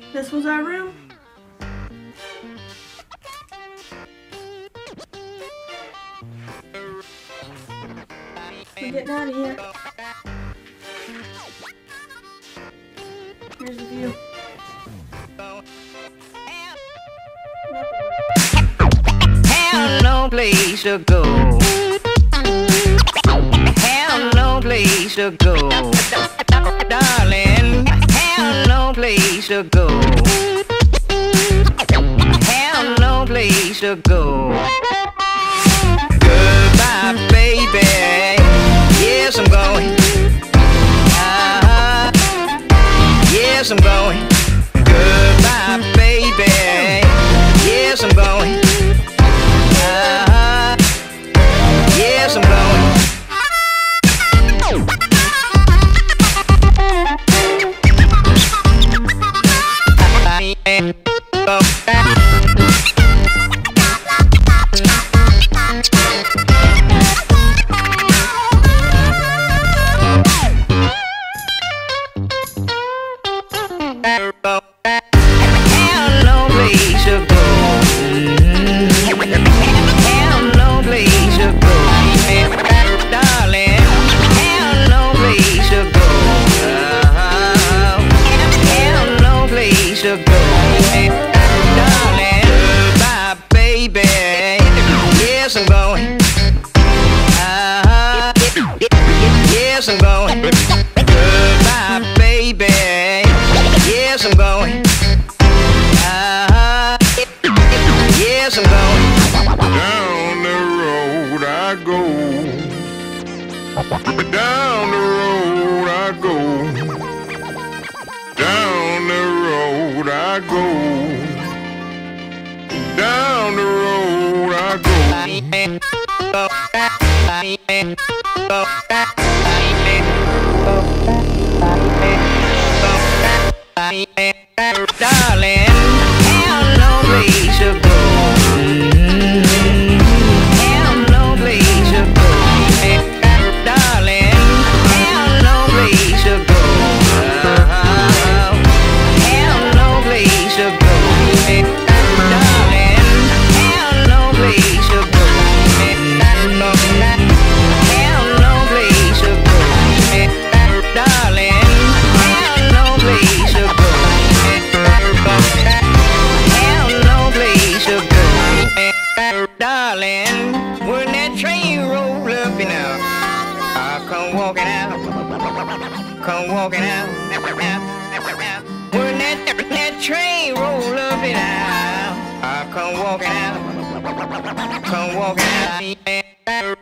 This was our room. We're getting out of here. Here's the view. Have no place to go. Have no place to go. Darling, have no place to go. Have no place to go. Goodbye, baby. Yes, I'm going. Yes, I'm going. Goodbye, baby. Yes, I'm going. Yes, I'm going. Have no place to go. Have no place to go. Darling, have no place to go. Have no place to go. Darling, goodbye, baby. Yes, I'm going. Yes, I'm going. Goodbye, baby. Yes, I'm going. Yes, I'm going. Down the road I go. Down the road I go. Down the road I go. Down the road I go. Darling, have no place to go. Have no place to go. Darling, have no place to go. Have no place to go. Darling, have no place to go. Have no place to go. Darling, have no place to go. Have no place to go. Darling, when that train roll up and out, I come walking out. Come walking out. When that train roll up and out, I come walking out. Come walking out.